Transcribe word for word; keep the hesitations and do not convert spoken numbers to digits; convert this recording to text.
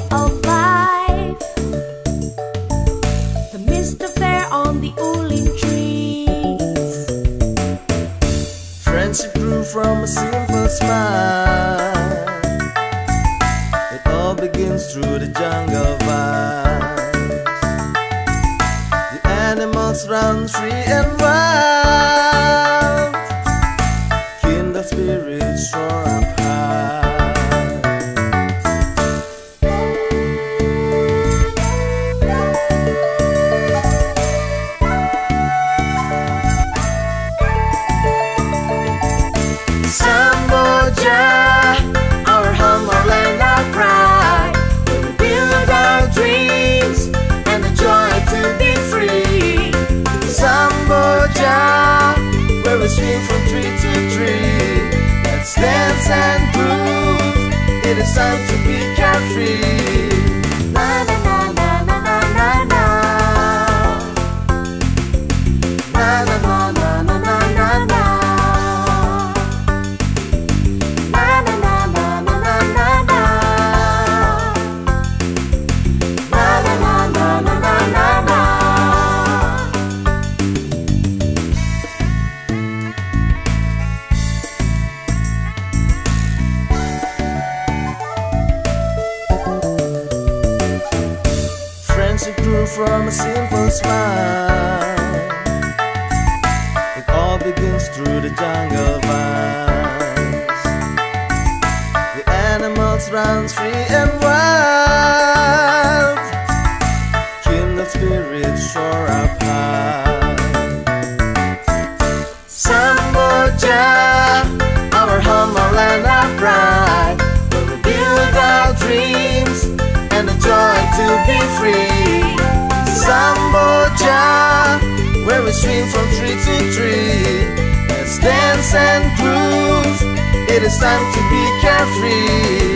of life. The mist of fair on the ooling trees. Friendship grew from a simple smile. It all begins through the jungle vibes. The animals run free and wild. Kindle spirits soar up high. Samboja, our home, our land, our pride, where we build our dreams and the joy to be free. Samboja, where we swing from tree to tree. Let's dance and groove. It is time to be carefree. Na na na na na na na na. Na na na na na na na na. Friendship grew from a simple smile. It all begins through the jungle vibes. The animals run free and wild. Kindle spirits soar up high. Samboja, our home, our land, our pride, where we build our dreams and the joy to be free. Samboja, where we swing from tree to tree. Let's dance and groove. It is time to be carefree.